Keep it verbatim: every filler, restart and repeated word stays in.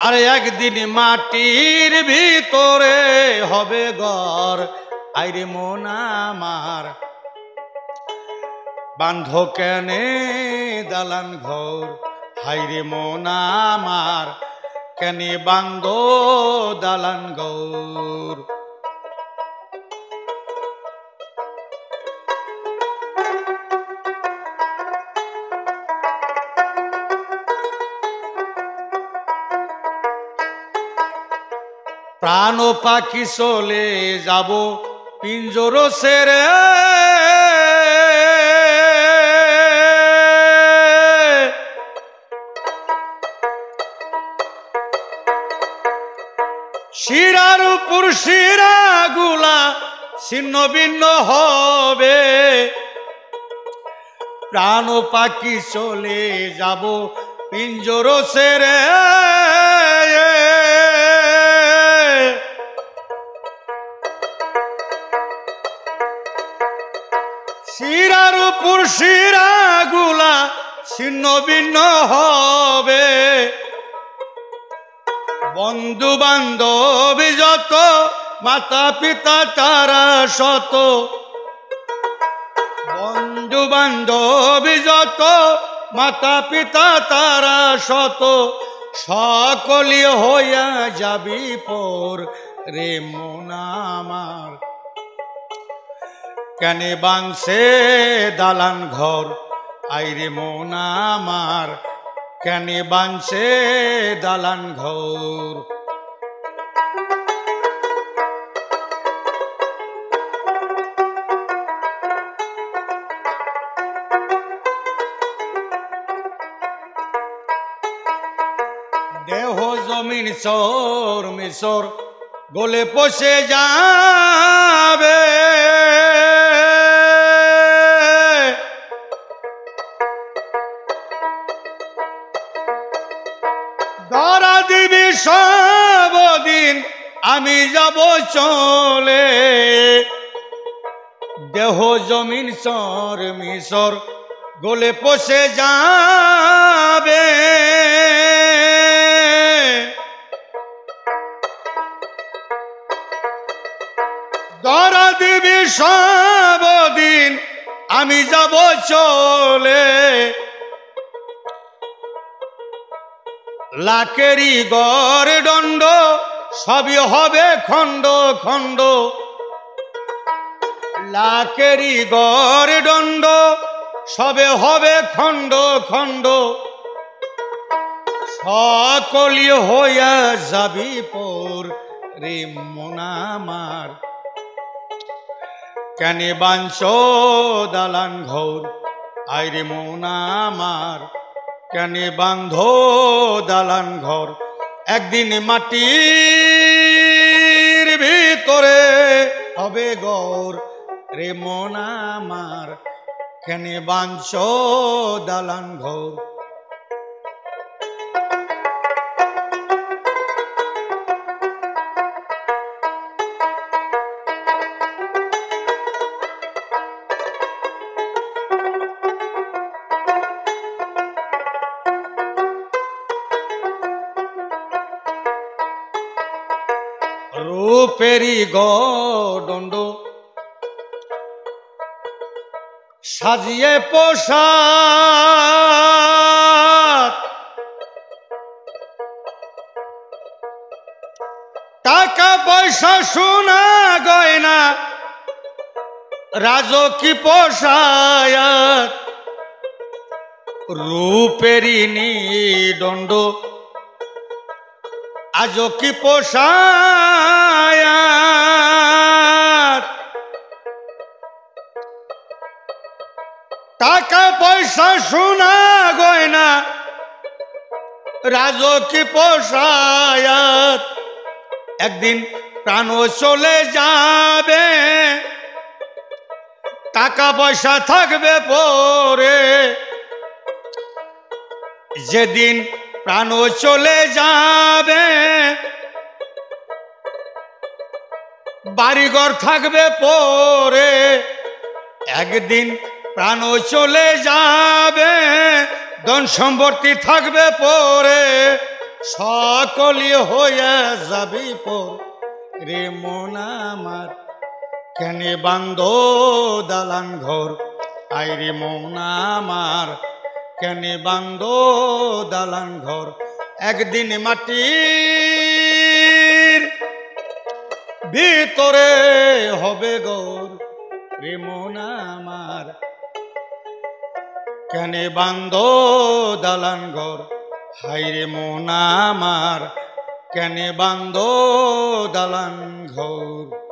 আর একদিন মাটির ভিতরে হবে ঘর। আইরে মন আমার বান্ধ কেনে দালান ঘর, হাইরে মন আমার কেনে বান্ধ দালান ঘর। প্রাণ পাখি চলে যাব পিঞ্জর ছেড়ে, শিরার উপর শিরা গুলা ছিন্ন ভিন্ন হবে। প্রাণ পাখি চলে যাব পিঞ্জর ছেড়ে, শিরার উপর শিরা গুলা ছিন্ন ভিন্ন হবে। বন্ধু বান্ধব যত মাতা পিতা তারা শত, বন্ধু বান্ধব যত মাতা পিতা তারা শত, সকলি হইয়া যাবি পর রে মন আমার কেনে বাংছে দালান ঘর। আইরে মন আমার কেনে বাংছে দালান ঘর। দেহ জমিন চর মিশর গলে পচে যাবে, ধরা দিবি সবদিন আমি যাব চলে। দেহ জমিন চর মিশর গলে পচে যাবে, ধরা দিবি সবদিন আমি যাব চলে। লাকেরি গড় দণ্ড সবই হবে খণ্ড খণ্ড, লাকেরি গড় দণ্ড সবে হবে খণ্ড খণ্ড, সকলি হইয়া যাবি পর রে মন আমার কেনে বাঞ্ছ দালান ঘর। আইরে মন আমার কেনে বান্ধ দালান ঘর। একদিন মাটির ভিতরে হবে ঘর রে মন আমার কেনে বাঞ্ছ দালান ঘর। রূপেরি গদণ্ড সাজিয়ে পোশাক, টাকা পয়সা সোনা গয়না রাজকী পোশাক, রূপেরি নিদণ্ড আজও কি পোশাক। টাকা পয়সা সোনা গয়না রাজকী পোশাক, একদিন প্রাণ চলে যাবে, টাকা পয়সা থাকবে পরে। যেদিন প্রাণ চলে যাবে, বাড়িঘর থাকবে পরে। একদিন প্রাণ চলে যাবে, ধন সম্পত্তি থাকবে পরে। সকলি হয়ে যাবি পর রে মন আমার কেনে বান্ধ দালান ঘর আই রে মন আমার কেনে বান্ধ দালান ঘর একদিন মাটির ভিতরে হবে গর রে মন আমার কেনে বান্ধ দালান ঘর হাই রে মন আমার কেনে বান্ধ দালান ঘর।